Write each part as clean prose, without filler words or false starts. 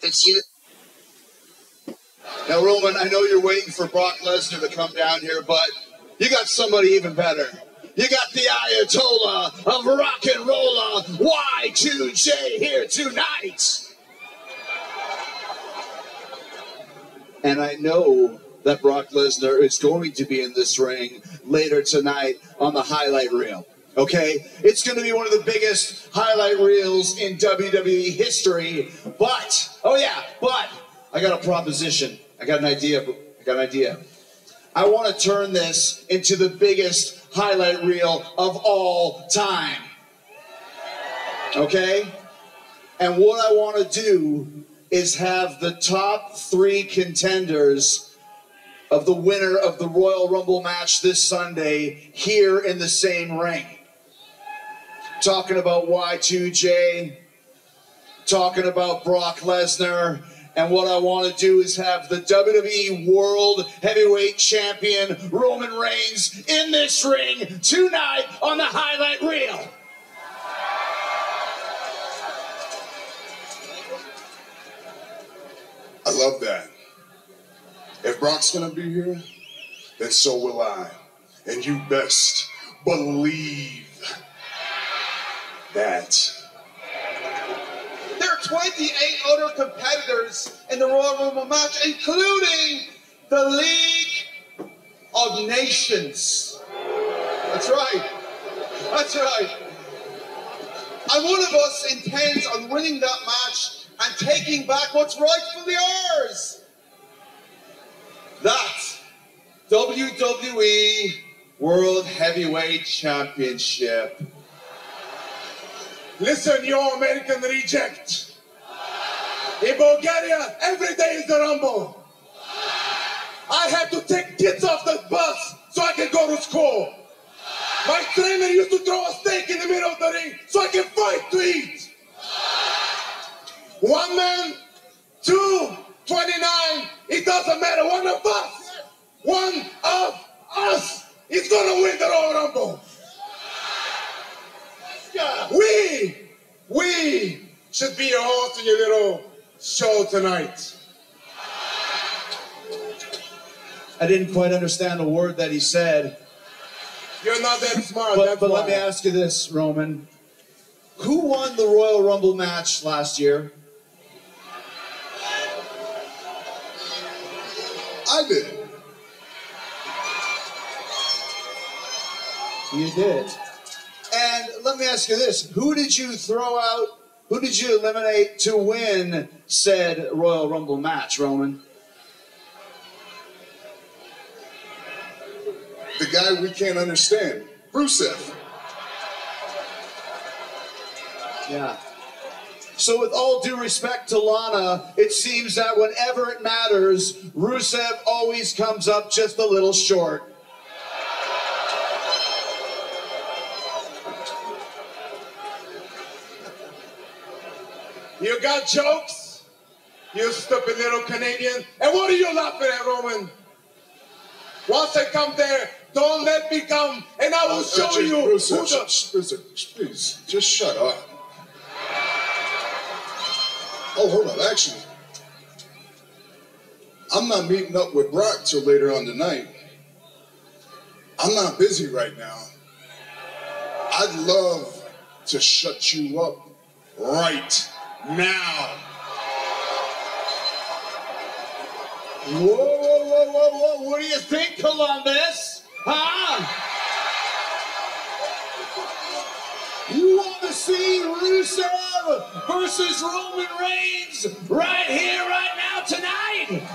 It's you. Now, Roman, I know you're waiting for Brock Lesnar to come down here, but you got somebody even better. You got the Ayatollah of rock and roller, Y2J, here tonight. And I know that Brock Lesnar is going to be in this ring later tonight on the highlight reel. Okay? It's going to be one of the biggest highlight reels in WWE history. But, I got a proposition. I got an idea. I want to turn this into the biggest highlight reel of all time. Okay? And what I want to do is have the top 3 contenders of the winner of the Royal Rumble match this Sunday here in the same ring. Talking about Y2J, talking about Brock Lesnar, and what I want to do is have the WWE World Heavyweight Champion Roman Reigns in this ring tonight on the highlight reel. I love that. If Brock's gonna be here, then so will I. And you best believe that. There are 28 other competitors in the Royal Rumble match, including the League of Nations. That's right. That's right. And one of us intends on winning that match and taking back what's rightfully ours. That WWE World Heavyweight Championship. Listen, you American reject. In Bulgaria, every day is the Rumble. I had to take kids off the bus so I can go to school. My trainer used to throw a steak in the middle of the ring so I can fight to eat. 1 man, 2, 29, it doesn't matter. One of us is gonna win the Royal Rumble. We should be your host in your little show tonight. I didn't quite understand a word that he said. You're not that smart. But let me ask you this, Roman. Who won the Royal Rumble match last year? I did. You did. And let me ask you this. Who did you throw out, who did you eliminate to win said Royal Rumble match, Roman? The guy we can't understand, Rusev. Yeah. So with all due respect to Lana, it seems that whenever it matters, Rusev always comes up just a little short. You got jokes? You stupid little Canadian. And what are you laughing at, Roman? Once I come there, don't let me come, and I will show you who Rusev, please, just shut up. Oh, hold on, actually. I'm not meeting up with Brock till later on tonight. I'm not busy right now. I'd love to shut you up right now. Whoa, whoa, whoa, whoa, whoa. What do you think, Columbus? Huh? You want to see Rusev versus Roman Reigns right here, right now, tonight?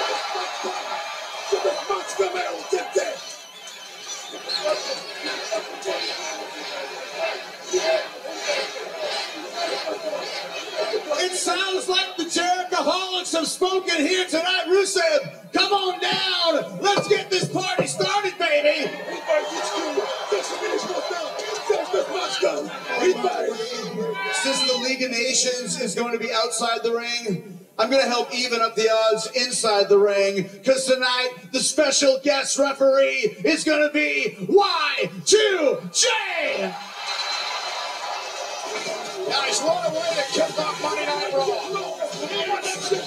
It sounds like the Jerichoholics have spoken here tonight. Rusev, come on down. Let's get this party started, baby. Since the League of Nations is going to be outside the ring, I'm going to help even up the odds inside the ring, because tonight the special guest referee is going to be Y2J. Guys, what a way to kick off Monday Night RAW. Let's go.